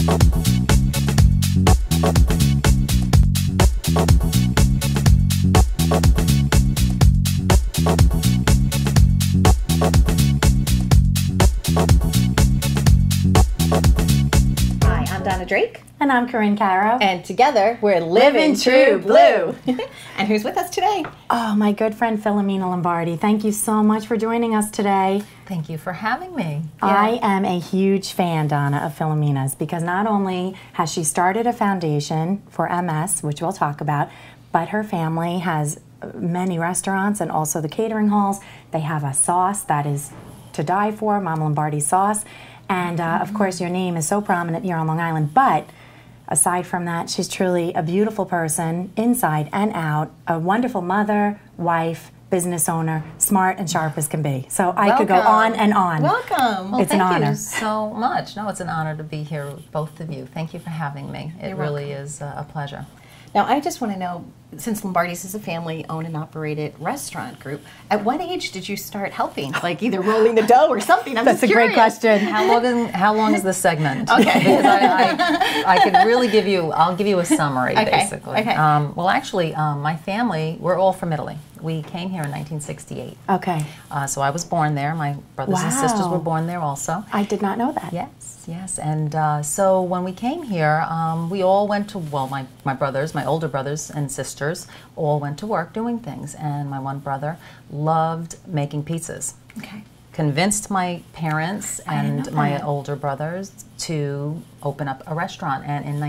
Hi, I'm Donna Drake. And I'm Corinne Caro. And together, we're Living True Blue. And who's with us today? Oh, my good friend Philomena Lombardi. Thank you so much for joining us today. Thank you for having me. I am a huge fan, Donna, of Philomena's because not only has she started a foundation for MS, which we'll talk about, but her family has many restaurants and also the catering halls. They have a sauce that is to die for, Mama Lombardi sauce. And of course, your name is so prominent here on Long Island. But aside from that, she's truly a beautiful person, inside and out, a wonderful mother, wife, business owner, smart and sharp as can be. So I could go on and on. Welcome. Well, It's an honor. Thank you so much. No, it's an honor to be here with both of you. Thank you for having me. It really is a pleasure. Now, I just want to know, since Lombardi's is a family-owned and operated restaurant group, at what age did you start helping? Like either rolling the dough or something? That's a great question. How long is this segment? Okay. Because I could really give you, I'll give you a summary, basically. Okay. Well, actually, my family, we're all from Italy. We came here in 1968. Okay. So I was born there. My brothers and sisters were born there also. I did not know that. Yes. And so when we came here, we all went to, well, my brothers, my older brothers and sisters, all went to work doing things. And my one brother loved making pizzas. Okay. Convinced my parents and my older brothers to open up a restaurant. And in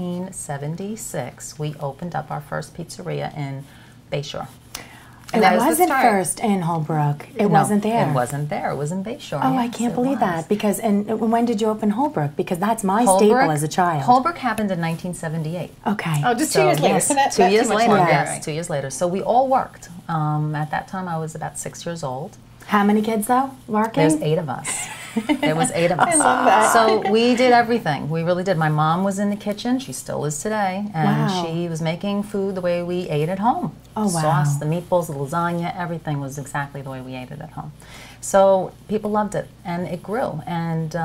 1976, we opened up our first pizzeria in Bayshore. It wasn't first in Holbrook. It wasn't there. It wasn't there. It was in Bayshore. Oh, I can't believe that. Because, and when did you open Holbrook? Because that's my staple as a child. Holbrook happened in 1978. Okay. Oh, just 2 years later. Yes, So not 2 years too much later. longer. Yes, 2 years later. So we all worked. At that time, I was about 6 years old. How many kids, though, working? There's 8 of us. There was 8 of us. I love that. So we did everything. We really did. My mom was in the kitchen. She still is today. And she was making food the way we ate at home. Oh, wow. Sauce, the meatballs, the lasagna, everything was exactly the way we ate it at home. So people loved it, and it grew. And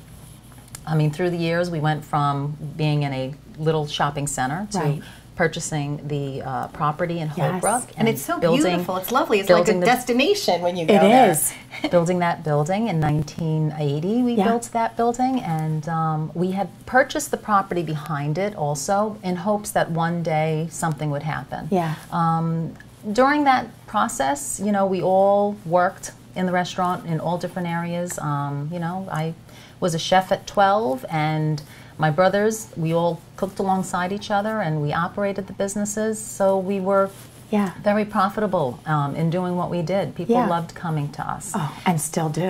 I mean, through the years, we went from being in a little shopping center to purchasing the property in Holbrook. And it's so beautiful. It's lovely. It's like a destination when you go there. It is. Building that building in 1980, we built that building, and we had purchased the property behind it also in hopes that one day something would happen. Yeah. During that process, you know, we all worked in the restaurant in all different areas. You know, I was a chef at 12, and my brothers, we all cooked alongside each other, and we operated the businesses, so we were very profitable in doing what we did. People loved coming to us. Oh, and still do.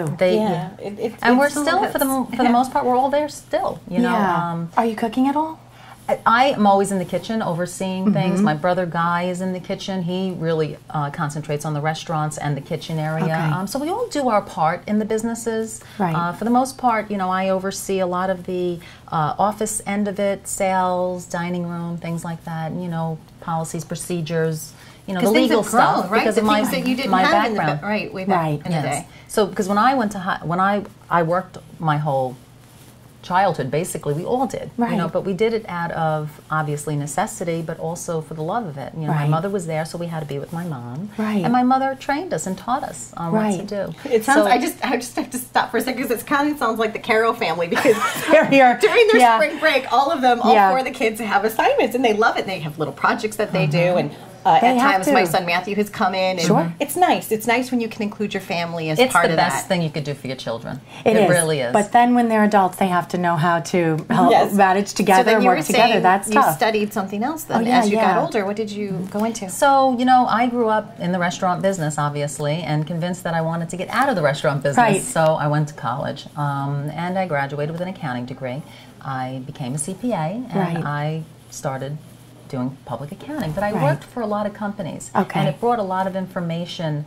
And we're still, for the most part, we're all there still. You know. Are you cooking at all? I am always in the kitchen overseeing things. My brother Guy is in the kitchen. He really concentrates on the restaurants and the kitchen area. So we all do our part in the businesses. Right. For the most part, you know, I oversee a lot of the office end of it, sales, dining room, things like that. You know, policies, procedures. You know, the legal stuff, right? Because the of my things that you didn't my have background. way back in the day. So because when I went to when I worked my whole childhood, basically, we all did, you know, but we did it out of obviously necessity, but also for the love of it. You know, my mother was there, so we had to be with my mom, and my mother trained us and taught us on what to do. It sounds. I just have to stop for a second because it kind of sounds like the Caro family because during their spring break, all of them, all 4 of the kids have assignments and they love it. They have little projects that they do and. At times, my son Matthew has come in, and it's nice. It's nice when you can include your family as part of that. It's the best thing you could do for your children. It really is. But then when they're adults, they have to know how to manage together and work together. That's tough. You studied something else then as you got older. What did you go into? So, you know, I grew up in the restaurant business, obviously, and convinced that I wanted to get out of the restaurant business. So I went to college, and I graduated with an accounting degree. I became a CPA, and I started doing public accounting, but I worked for a lot of companies, and it brought a lot of information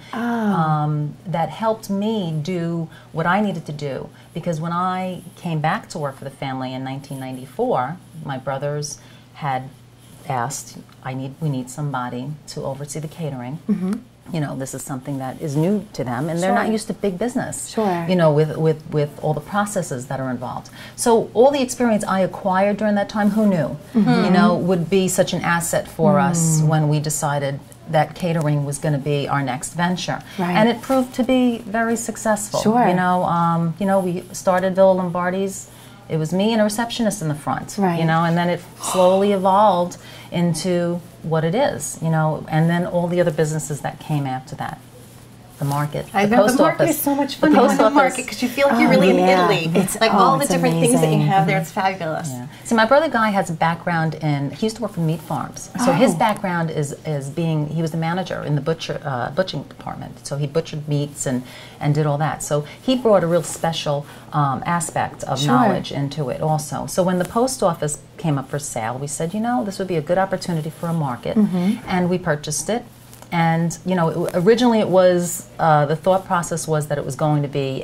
that helped me do what I needed to do. Because when I came back to work for the family in 1994, my brothers had asked, we need somebody to oversee the catering. you know, this is something that is new to them, and they're not used to big business. Sure. You know, with all the processes that are involved. So all the experience I acquired during that time, who knew, you know, would be such an asset for us when we decided that catering was going to be our next venture. Right. And it proved to be very successful. Sure. You know, we started Villa Lombardi's. It was me and a receptionist in the front, Right. you know, and then it slowly evolved into what it is, you know, and then all the other businesses that came after that. The market, I the know post the market office. is so much fun. Going to the market because you feel like you're really in Italy. It's like all the different things that you amazing. have there. It's fabulous. Yeah. See, my brother Guy has a background in. He used to work for meat farms, so his background is being. He was the manager in the butchering department, so he butchered meats and did all that. So he brought a real special aspect of knowledge into it also. So when the post office came up for sale, we said, you know, this would be a good opportunity for a market, and we purchased it. And you know, originally it was the thought process was that it was going to be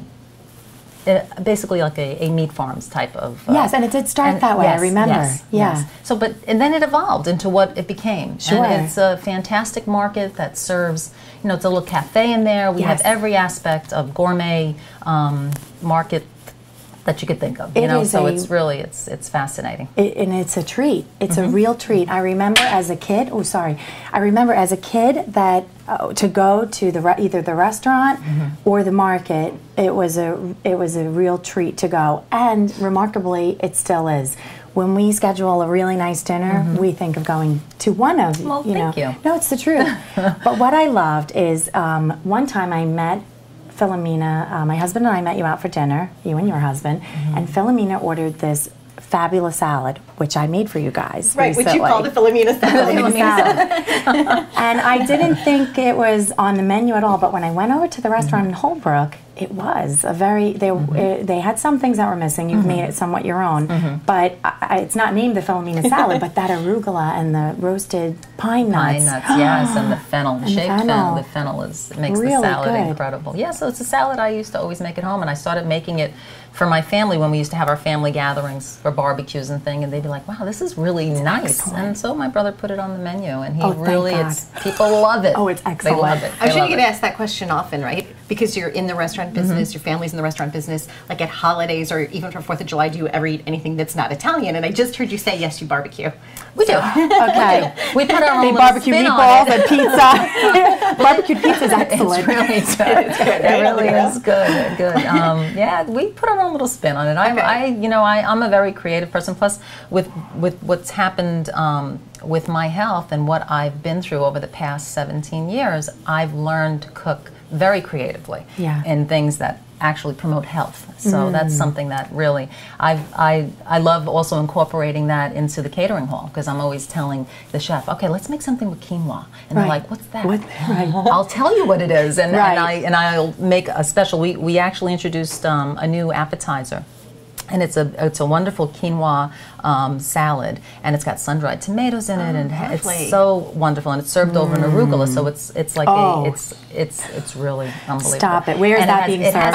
basically like a meat farms type of. Yes, and it did start that way. Yes, I remember. Yes, Yeah. yes. So, and then it evolved into what it became. Sure. And it's a fantastic market that serves. You know, it's a little cafe in there. We have every aspect of gourmet market that you could think of. You know, so it's really it's fascinating. And it's a treat. It's a real treat. I remember as a kid. Oh, sorry. I remember as a kid that to go to either the restaurant or the market. It was a real treat to go, and remarkably, it still is. When we schedule a really nice dinner, we think of going to one of. Well, thank you. No, it's the truth. But what I loved is one time I met Philomena, my husband and I met you out for dinner, you and your husband, and Philomena ordered this fabulous salad, which I made for you guys. Right, which you called the Philomena salad. And I didn't think it was on the menu at all, but when I went over to the restaurant in Holbrook, it was a very, they had some things that were missing. You've made it somewhat your own, but it's not named the Philomena salad, but that arugula and the roasted pine nuts. Pine nuts, yes, and the fennel, the shaved fennel. The fennel makes Really the salad good. incredible. Yeah, so it's a salad I used to always make at home, and I started making it for my family when we used to have our family gatherings for barbecues and thing, and they'd be like, wow, this is really nice. Excellent. And so my brother put it on the menu, and he Thank really, God. people love it. Oh, it's excellent. They love it. I'm sure you get get asked that question often, right? Because you're in the restaurant business, your family's in the restaurant business, like at holidays or even for 4th of July, do you ever eat anything that's not Italian? And I just heard you say, yes, you barbecue. We do. Okay. We put our own little barbecue spin meatballs on it. and pizza. Barbecue pizza is excellent. It's really good. It's good, It right? really is good. Good. Yeah, we put our own little spin on it. I'm a very creative person. Plus, with what's happened with my health and what I've been through over the past 17 years, I've learned to cook very creatively in things that actually promote health. So that's something that really I love also incorporating that into the catering hall, because I'm always telling the chef, okay, let's make something with quinoa, and they're like, what's that? I'll tell you what it is, and I'll make a special. We actually introduced a new appetizer. And it's a wonderful quinoa salad, and it's got sun-dried tomatoes in it, and it's so wonderful. And it's served over an arugula, so it's like it's really unbelievable. Stop it! Where is that being served?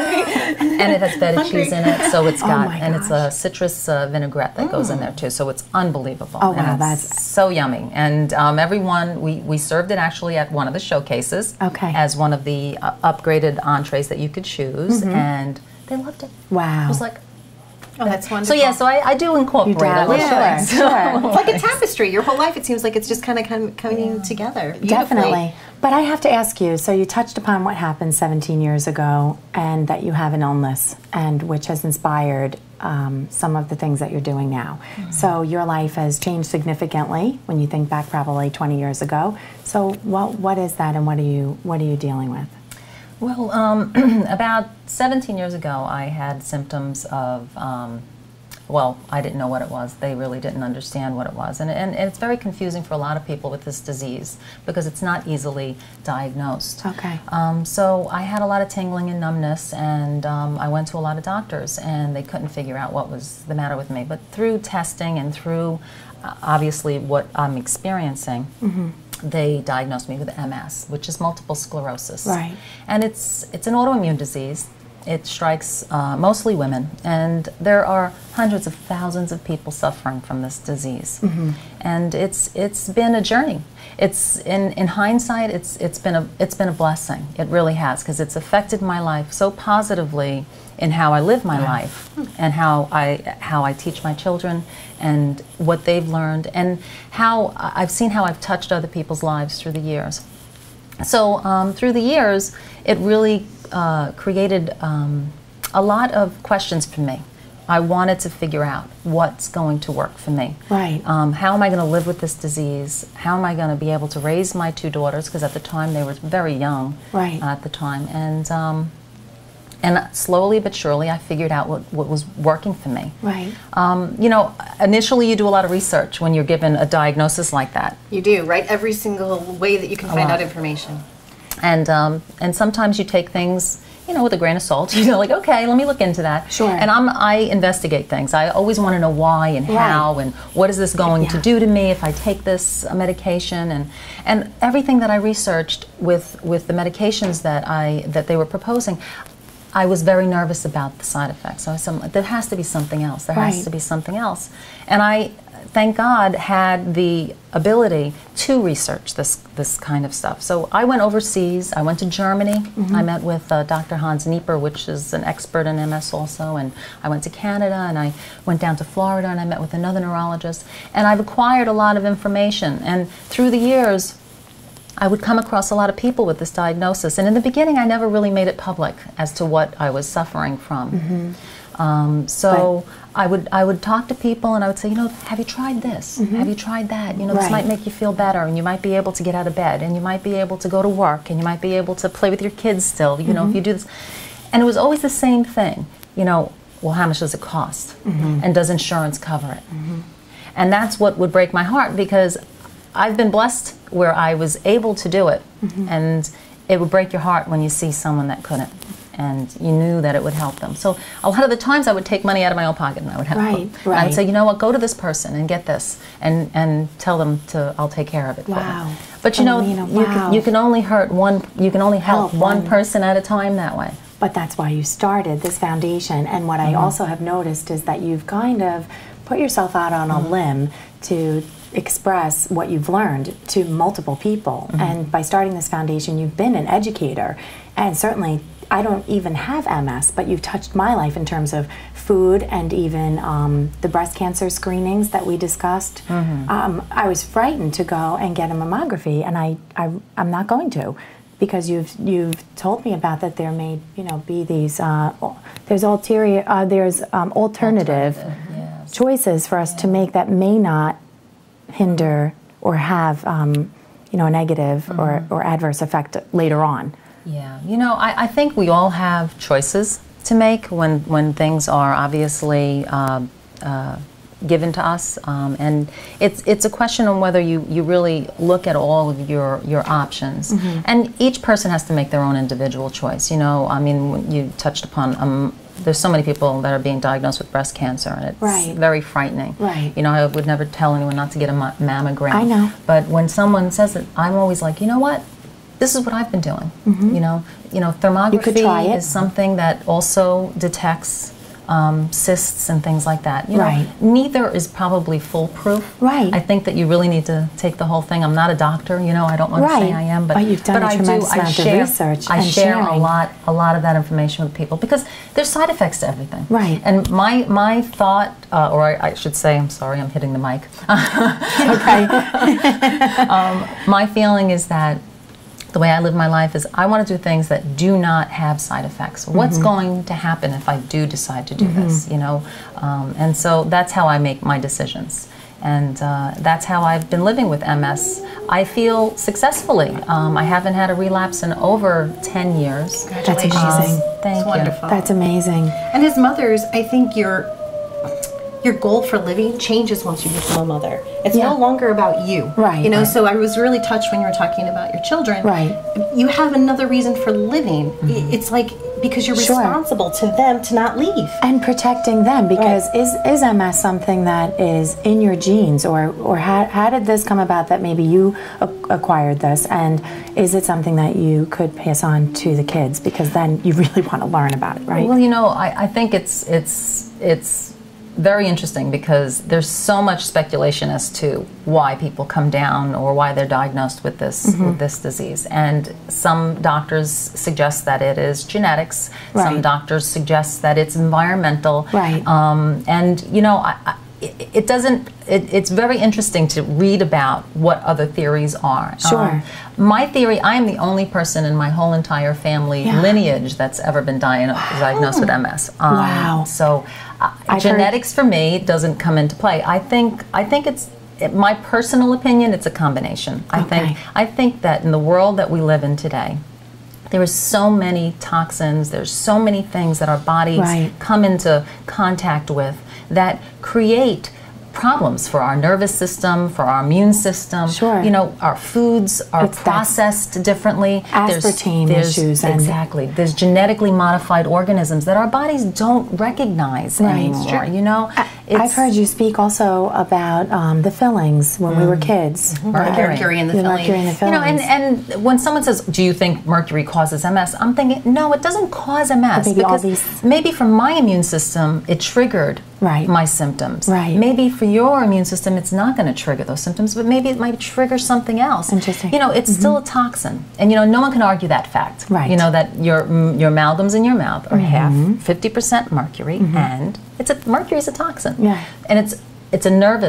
And it has feta cheese in it, so it's got and it's a citrus vinaigrette that goes in there too, so it's unbelievable. Oh wow, and it's that's so yummy. And everyone we served it actually at one of the showcases as one of the upgraded entrees that you could choose, and they loved it. Wow! It was like. Oh, that's wonderful. So I do incorporate a little things. Sure. It's like a tapestry. Your whole life, it seems like it's just kind of coming together. Definitely. But I have to ask you, so you touched upon what happened 17 years ago, and that you have an illness, and which has inspired some of the things that you're doing now. So your life has changed significantly when you think back probably 20 years ago. So what is that, and what are you dealing with? Well, about 17 years ago, I had symptoms of, I didn't know what it was. They really didn't understand what it was. And it's very confusing for a lot of people with this disease because it's not easily diagnosed. Okay. So I had a lot of tingling and numbness, and I went to a lot of doctors, and they couldn't figure out what was the matter with me. But through testing and through, obviously, what I'm experiencing, they diagnosed me with MS, which is multiple sclerosis. Right. And it's an autoimmune disease, it strikes mostly women, and there are hundreds of thousands of people suffering from this disease. And it's been a journey. It's in hindsight, it's been a blessing. It really has, because it's affected my life so positively in how I live my life and how I teach my children and what they've learned, and how I've seen how I've touched other people's lives through the years. So through the years, it really created a lot of questions for me. I wanted to figure out what's going to work for me. Right. How am I going to live with this disease? How am I going to be able to raise my 2 daughters? Because at the time they were very young. Right. At the time, and slowly but surely I figured out what was working for me. Right. You know, initially you do a lot of research when you're given a diagnosis like that. You do, right? Every single way that you can find out information. And sometimes you take things, you know, with a grain of salt. You know, like, okay, let me look into that. Sure. And I investigate things. I always want to know why and how and what is this going to do to me if I take this medication, and everything that I researched with the medications that they were proposing. I was very nervous about the side effects. So I said, there has to be something else. There has to be something else. And I, thank God, had the ability to research this kind of stuff. So I went overseas. I went to Germany. I met with Dr. Hans Nieper, which is an expert in MS also. And I went to Canada, and I went down to Florida, and I met with another neurologist. And I've acquired a lot of information. And through the years, I would come across a lot of people with this diagnosis, and in the beginning I never really made it public as to what I was suffering from. So I would talk to people, and I would say, you know, have you tried this? Have you tried that? You know, this might make you feel better, and you might be able to get out of bed, and you might be able to go to work, and you might be able to play with your kids still, you know, if you do this. And it was always the same thing, you know, well, how much does it cost? And does insurance cover it? And that's what would break my heart, because I've been blessed where I was able to do it, and it would break your heart when you see someone that couldn't, and you knew that it would help them. So a lot of the times I would take money out of my own pocket and I would help them. And I would say, you know what, go to this person and get this, and tell them I'll take care of it for them. But you know, you can only help one person at a time that way. But that's why you started this foundation, and what I also have noticed is that you've kind of put yourself out on a limb to express what you've learned to multiple people. And by starting this foundation, you've been an educator. And certainly, I don't even have MS, but you've touched my life in terms of food and even the breast cancer screenings that we discussed. I was frightened to go and get a mammography, and I'm not going to, because you've told me about that there may be these there's alternative choices for us to make that may not hinder or have a negative or adverse effect later on. Yeah, you know, I think we all have choices to make when things are obviously given to us, and it's a question on whether you really look at all of your options, and each person has to make their own individual choice. You know, I mean, when you touched upon there's so many people that are being diagnosed with breast cancer, and it's very frightening. You know, I would never tell anyone not to get a mammogram. I know. But when someone says it, I'm always like, you know what? This is what I've been doing. You know, thermography is something that also detects cysts and things like that. You know, neither is probably foolproof. I think that you really need to take the whole thing. I'm not a doctor, you know, I don't want to say I am, but you've done a tremendous amount of research. I share a lot of that information with people because there's side effects to everything. And my thought, or I should say, I'm sorry, I'm hitting the mic. My feeling is that the way I live my life is I want to do things that do not have side effects. What's going to happen if I do decide to do this, you know? And so that's how I make my decisions. And that's how I've been living with MS. I feel successfully. I haven't had a relapse in over 10 years. Congratulations. That's amazing. Thank you. Wonderful. That's amazing. And as mothers, I think your goal for living changes once you become a mother. It's Yeah. no longer about you. Right. You know, Right. so I was really touched when you were talking about your children. Right. You have another reason for living. It's like because you're Sure. responsible to them to not leave. And protecting them, because is MS something that is in your genes, or how did this come about that maybe you acquired this, and is it something that you could pass on to the kids, because then you really want to learn about it, right? Well, you know, I think it's very interesting because there's so much speculation as to why people come down or why they're diagnosed with this disease. And some doctors suggest that it is genetics. Right. Some doctors suggest that it's environmental. Right. And you know, it doesn't. It's very interesting to read about what other theories are. Sure. My theory: I am the only person in my whole entire family lineage that's ever been diagnosed with MS. Wow. So genetics for me doesn't come into play. I think it's. My personal opinion, it's a combination. I think that in the world that we live in today, there are so many toxins, there's so many things that our bodies come into contact with that create problems for our nervous system, for our immune system. Sure. You know, our foods are processed differently. Aspartame issues. Exactly. There's genetically modified organisms that our bodies don't recognize anymore. Sure. You know, I've heard you speak also about the fillings when we were kids. Mercury in the fillings. Mercury in the You fillings. know, and when someone says, "Do you think mercury causes MS?" I'm thinking, no, it doesn't cause MS. Maybe because all these... maybe for my immune system, it triggered my symptoms. Right. Maybe for your immune system, it's not going to trigger those symptoms, but maybe it might trigger something else. Interesting. You know, it's still a toxin, and you know, no one can argue that fact. Right. You know that your amalgams in your mouth are 50% mercury, and mercury is a toxin. Yeah. And it's a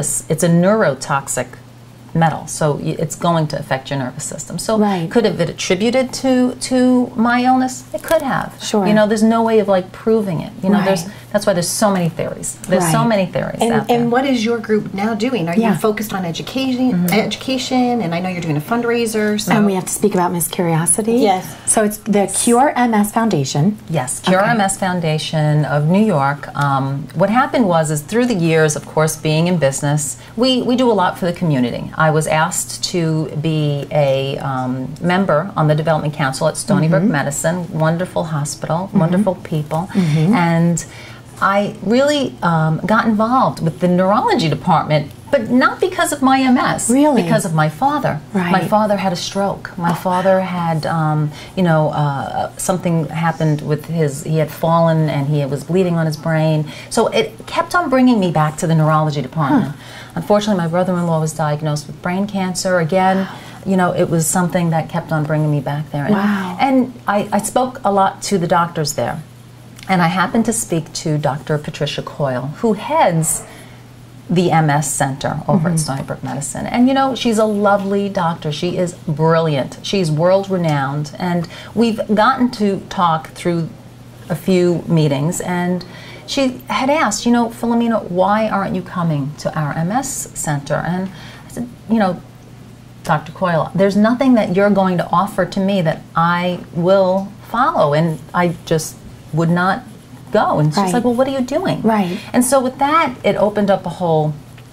neurotoxic metal, so it's going to affect your nervous system. So could have it attributed to my illness? It could have. Sure. You know, there's no way of like proving it. You know, that's why there's so many theories. There's so many theories out there. And what is your group now doing? Are you focused on education? And I know you're doing a fundraiser. So. And we have to speak about Miss Curiosity. Yes. So it's the Cure MS Foundation. Yes, Cure MS Foundation of New York. What happened is through the years, of course, being in business, we do a lot for the community. I was asked to be a member on the Development Council at Stony Brook Medicine, wonderful hospital, wonderful people, and I really got involved with the neurology department, but not because of my MS. Really? Because of my father. Right. My father had a stroke. My father had, something happened with he had fallen and he was bleeding on his brain. So it kept on bringing me back to the neurology department. Unfortunately, my brother-in-law was diagnosed with brain cancer. Again, you know, it was something that kept on bringing me back there. And I spoke a lot to the doctors there. And I happened to speak to Dr. Patricia Coyle, who heads the MS Center over at Stony Brook Medicine. And you know, she's a lovely doctor. She is brilliant. She's world-renowned. And we've gotten to talk through a few meetings, and she had asked, you know, Philomena, why aren't you coming to our MS Center? And I said, you know, Dr. Coyle, there's nothing that you're going to offer to me that I will follow. And I just would not go. And she's like, well, what are you doing? Right. And so with that, it opened up a whole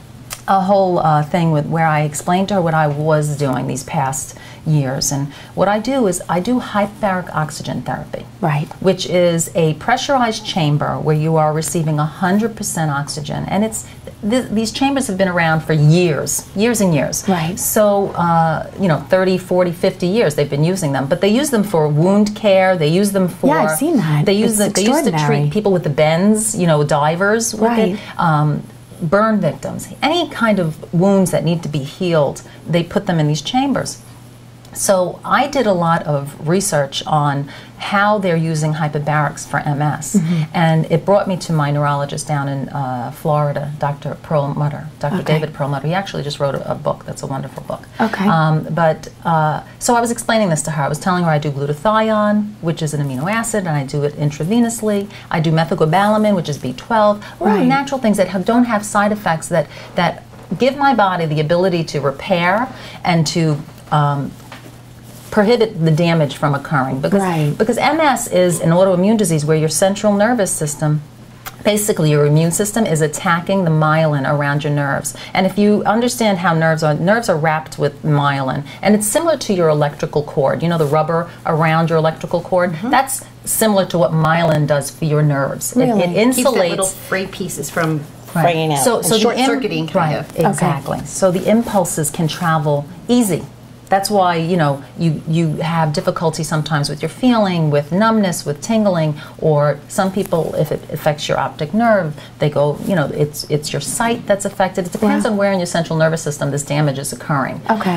thing where I explained to her what I was doing these past years. And what I do is I do hyperbaric oxygen therapy. Right. Which is a pressurized chamber where you are receiving 100% oxygen. And these chambers have been around for years and years. Right. So, 30, 40, 50 years they've been using them. But they use them for wound care. They use them for... Yeah, I've seen that. They used to treat people with the bends, you know, divers with it. Burn victims. Any kind of wounds that need to be healed, they put them in these chambers. So I did a lot of research on how they're using hyperbarics for MS, and it brought me to my neurologist down in Florida, Dr. Perlmutter, Dr. David Perlmutter. He actually just wrote a book that's a wonderful book. Okay. So I was explaining this to her. I was telling her I do glutathione, which is an amino acid, and I do it intravenously. I do methylcobalamin, which is B12. All the natural things that don't have side effects that give my body the ability to repair and to prohibit the damage from occurring, because MS is an autoimmune disease where your central nervous system basically your immune system is attacking the myelin around your nerves. And if you understand how nerves are wrapped with myelin, and it's similar to your electrical cord. You know, the rubber around your electrical cord? That's similar to what myelin does for your nerves. Really? It insulates. Keeps the little frayed pieces from fraying out. So short-circuiting kind of. Exactly. So the impulses can travel easy. That's why, you know, you have difficulty sometimes with your feeling, with numbness, with tingling, or some people, if it affects your optic nerve, they go, you know, it's your sight that's affected. It depends on where in your central nervous system this damage is occurring. Okay.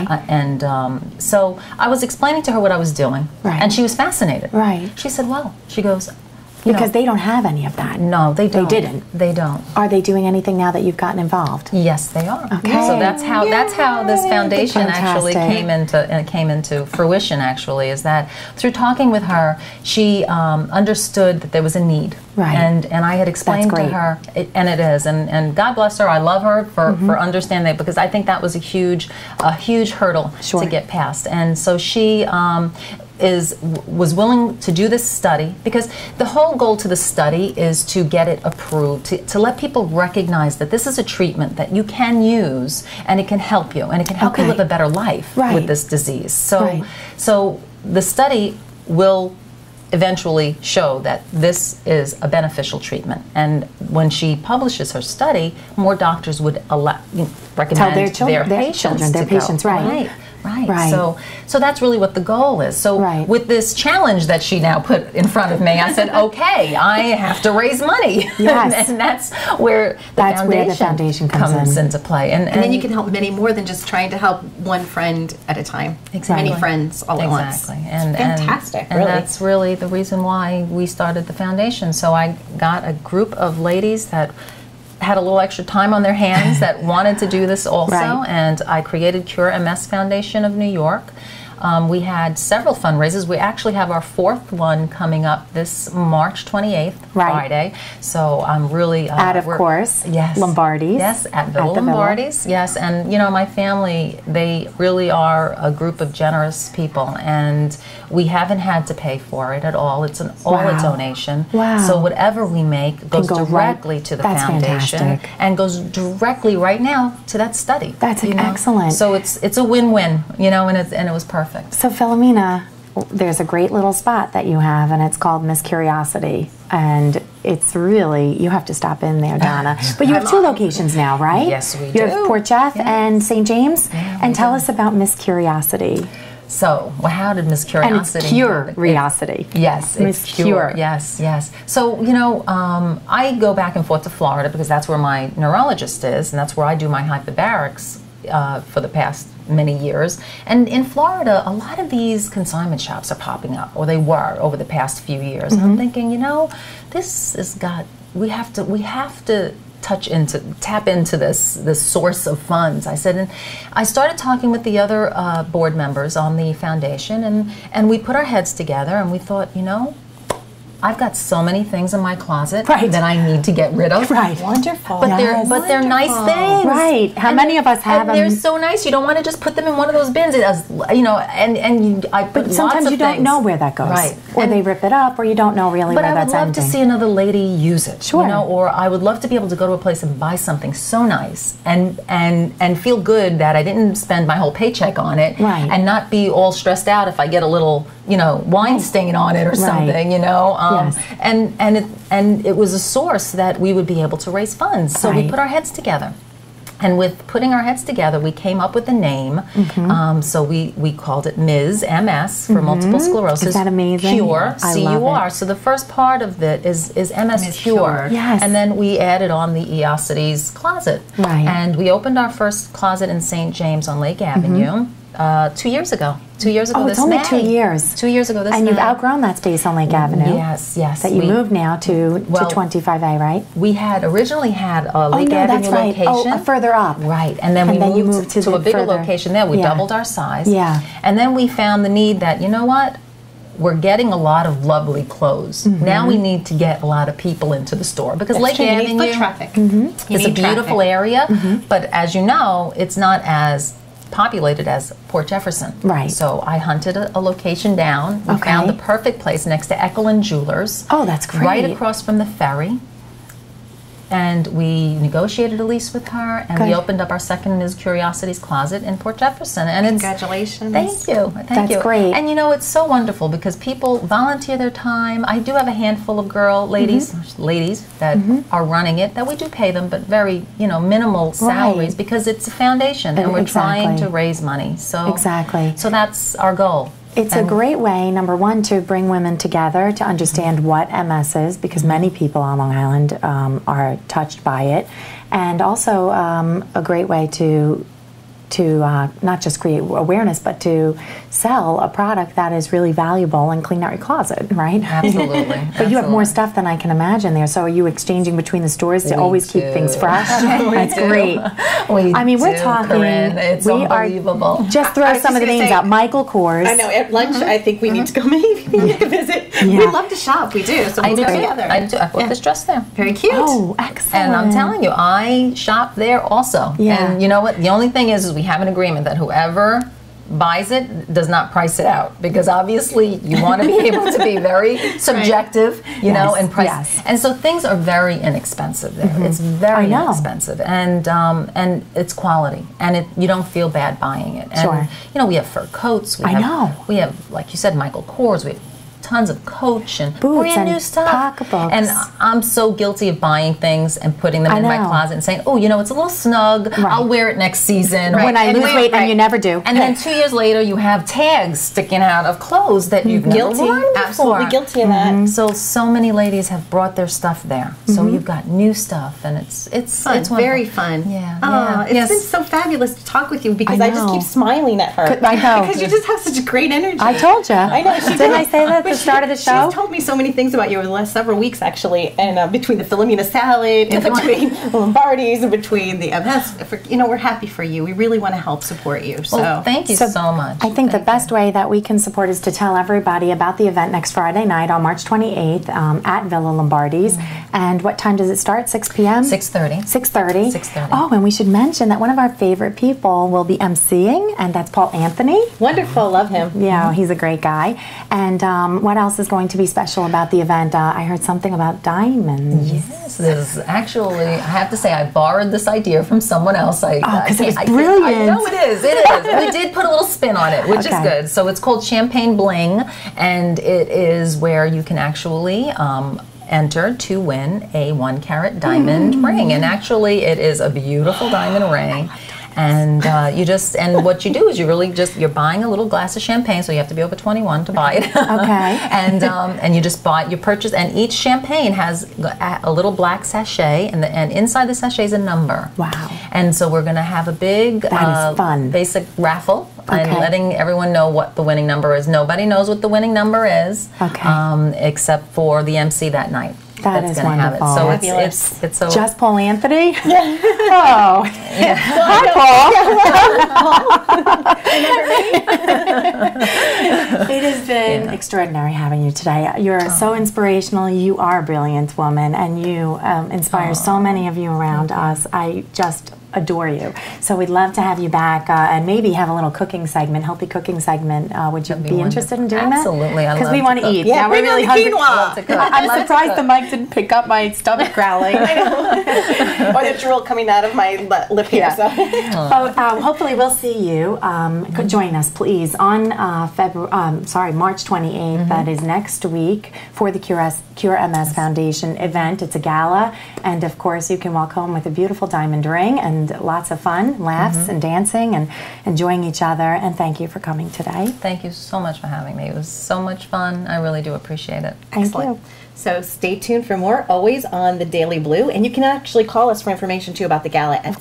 So I was explaining to her what I was doing, and she was fascinated. Right. She said, well, she goes, because they don't have any of that. No, they don't. They didn't. They don't. Are they doing anything now that you've gotten involved? Yes, they are. Okay. So that's how this foundation actually came into fruition. Actually, is that through talking with her, she understood that there was a need. Right. And I had explained to her, and it is, and God bless her. I love her for understanding that, because I think that was a huge hurdle to get past. And so she was willing to do this study, because the whole goal to the study is to get it approved, to let people recognize that this is a treatment that you can use, and it can help you, and it can help you live a better life with this disease. So the study will eventually show that this is a beneficial treatment. And when she publishes her study, more doctors would recommend their patients to go. Right. So that's really what the goal is. So with this challenge that she now put in front of me, I said, okay, I have to raise money. Yes. And that's where the foundation comes into play. And then you can help many more than just trying to help one friend at a time. Exactly. Many friends all at once. Exactly. Fantastic, and that's really the reason why we started the foundation. So I got a group of ladies that had a little extra time on their hands that wanted to do this also, and I created Cure MS Foundation of New York. We had several fundraisers. We actually have our 4th one coming up this March 28th, Friday. So I'm really Lombardi's. Yes, at Villa Lombardi's. Yes, and you know, my family, they really are a group of generous people, and we haven't had to pay for it at all. It's all a donation. So whatever we make goes directly to the foundation, and goes directly right now to that study. That's excellent. So it's a win-win, you know, and it was perfect. So Philomena, there's a great little spot that you have, and it's called Miss Curiosity, and it's really, you have to stop in there, Donna. But you have 2 locations now, right? Yes, we do. You have Port Jeff and St. James, and tell us about Miss Curiosity. So, how did Miss Curiosity? And it's Curiosity. Yes, Miss Cure. Yes. So, you know, I go back and forth to Florida because that's where my neurologist is, and that's where I do my hyperbarics for the past many years. And in Florida, a lot of these consignment shops are popping up, or they were over the past few years. And I'm thinking, you know, we have to tap into this source of funds. I said, and I started talking with the other board members on the foundation, and we put our heads together, and we thought, you know, I've got so many things in my closet that I need to get rid of. Wonderful. But they're nice things. Right. How many of us have them? They're so nice. You don't want to just put them in one of those bins. You know, I put but sometimes you don't know where that goes. Right. Or they rip it up, or you don't know really where that's ending. But I would love to see another lady use it. Sure. You know, or I would love to be able to go to a place and buy something so nice and feel good that I didn't spend my whole paycheck on it. Right. And not be all stressed out if I get a little, you know, wine stain on it or something, you know. And it was a source that we would be able to raise funds. So we put our heads together. And with putting our heads together, we came up with a name. So we called it Ms. MS for multiple sclerosis. Is that amazing? Cure, I C-U-R. love it. So the first part of it is MS Cure. Yes. And then we added on the Eocities closet. Right. And we opened our first closet in St. James on Lake Avenue 2 years ago. 2 years ago this May. It's only 2 years. 2 years ago this May. And you've outgrown that space on Lake Avenue. Yes. That you moved now to 25A, right? We had originally had a Lake Avenue location. Oh, further up. Right. And then we moved to a bigger location there. We doubled our size. Yeah. And then we found the need that, you know what? We're getting a lot of lovely clothes. Now we need to get a lot of people into the store because Lake Avenue foot traffic. is a beautiful area, but as you know, it's not as populated as Port Jefferson. Right. So I hunted a location down. We found the perfect place next to Echelon Jewelers. Oh, that's great. Right across from the ferry. And we negotiated a lease with her, and we opened up our second Ms. Curiosity's Closet in Port Jefferson. And congratulations! Thank you. That's great. And you know, it's so wonderful because people volunteer their time. I do have a handful of ladies that are running it. That we do pay them, but very minimal salaries because it's a foundation, and we're trying to raise money. So so that's our goal. It's a great way, number one, to bring women together to understand what MS is, because many people on Long Island are touched by it, and also a great way to not just create awareness, but to sell a product that is really valuable and clean out your closet, right? Absolutely. But you have more stuff than I can imagine there. So are you exchanging between the stores to always keep things fresh? That's great. I mean, we're talking. Corinne, it's unbelievable. Just throw some of the names out. Michael Kors. I know. At lunch, I think we need to go maybe visit. We love to shop. We do. So we'll go together. I do. I bought this dress there. Very cute. Oh, excellent. And I'm telling you, I shop there also. Yeah. And you know what? The only thing is we have an agreement that whoever buys it does not price it out, because obviously you want to be able to be very subjective, you know, and price. Yes. And so things are very inexpensive there. It's very inexpensive, and it's quality, and you don't feel bad buying it. And you know, we have fur coats. We have, like you said, Michael Kors. We have tons of Coach and boots brand and new stuff. pocketbooks. And I'm so guilty of buying things and putting them in my closet and saying, oh, you know, it's a little snug. I'll wear it next season. When I lose weight, and you never do. And then 2 years later, you have tags sticking out of clothes that you've never worn before. Absolutely guilty of that. So many ladies have brought their stuff there. So you've got new stuff, and it's fun. It's very fun. Yeah. It's been so fabulous to talk with you, because I just keep smiling at her. I know. Because you just have such great energy. I told you. I know. Didn't I say that at the start of the show? She's told me so many things about you over the last several weeks, actually, and between the Philomena salad, and between the Lombardi's, and between the MS. You know, we're happy for you. We really want to help support you. So well, thank you so much. I think the best way that we can support is to tell everybody about the event next Friday night on March 28th at Villa Lombardi's. And what time does it start? 6 p.m.? 6:30. 6:30. 6:30. Oh, and we should mention that one of our favorite people will be emceeing, and that's Paul Anthony. Wonderful. Love him. Yeah, he's a great guy. And what else is going to be special about the event? I heard something about diamonds. Yes, this is actually, I have to say, I borrowed this idea from someone else. Because it was brilliant. I know it is. It is. We did put a little spin on it, which is good. So it's called Champagne Bling, and it is where you can actually enter to win a 1-carat diamond ring. And actually, it is a beautiful diamond ring. And what you do is you're buying a little glass of champagne, so you have to be over 21 to buy it. Okay. and you just purchase, and each champagne has a little black sachet, and inside the sachet is a number. Wow. And so we're going to have a big fun. basic raffle, and letting everyone know what the winning number is. Nobody knows what the winning number is, except for the MC that night. That is wonderful. So it's so just Paul Anthony? Yeah. Oh. Yeah. Hi, Paul. It has been extraordinary having you today. You're so inspirational. You are a brilliant woman, and you inspire so many of you around us. I just adore you. So we'd love to have you back and maybe have a little cooking segment, healthy cooking segment. Would you be interested in doing that? Absolutely. Because we want to eat. Yeah, we're really hungry. I'm surprised the mic didn't pick up my stomach growling. Or the drool coming out of my lip here. So. Hopefully we'll see you. Join us, please, on March 28th. That is next week for the Cure MS Foundation event. It's a gala, and of course you can walk home with a beautiful diamond ring and lots of fun, laughs, and dancing, and enjoying each other. And thank you for coming today. Thank you so much for having me. It was so much fun. I really do appreciate it. Excellent. So stay tuned for more, always on the Daily Blue. And you can actually call us for information, too, about the gala at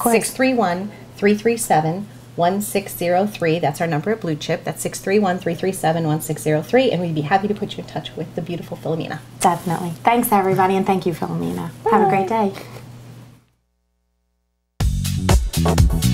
631-337-1603. That's our number at Blue Chip. That's 631-337-1603. And we'd be happy to put you in touch with the beautiful Philomena. Definitely. Thanks, everybody, and thank you, Philomena. Have a great day.